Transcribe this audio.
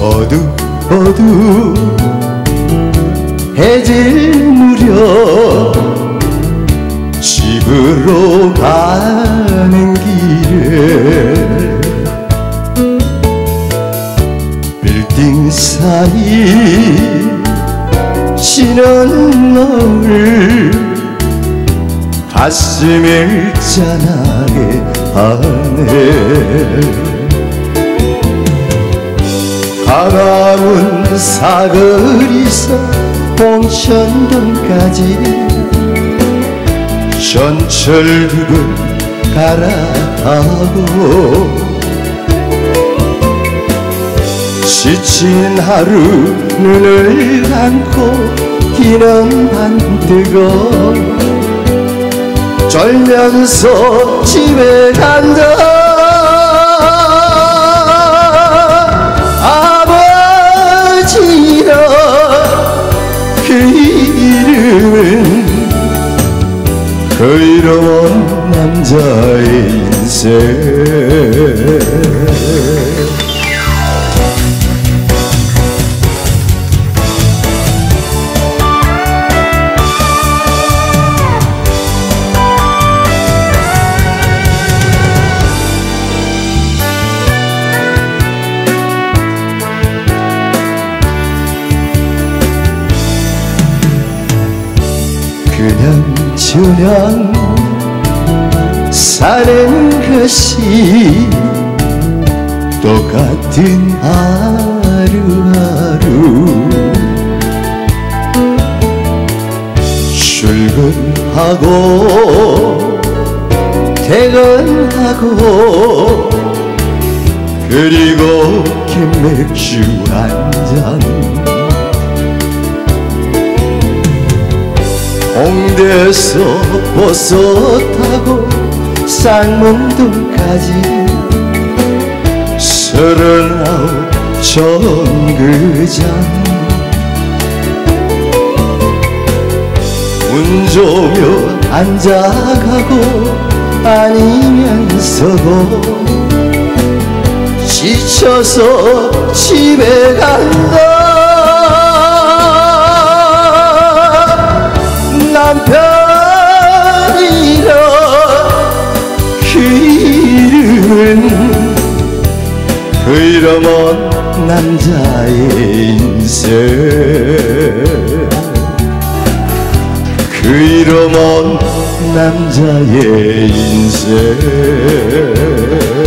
어둑해질 무렵 집으로 가는 길에 빌딩 사이 지는 너를 가슴을 짠하게 하네. 강화문 사거리서 봉천동까지 전철두근 갈아타고 지친 하루 눈을 감고 기는 반뜨거 졸면서 집에 간다. 그 이름은 의로운 남자의 인생. 그냥 사는 것이 똑같은 하루하루. 출근하고 퇴근하고 그리고 긴 맥주 한 잔 홍대에서 버섯 타고 쌍문동까지 39 정거장 운 좋으며 앉아가고 아니면서도 지쳐서 집에 간다. 남편이라 그 이름은 의로운 남자의 인생. 의로운 남자의 인생.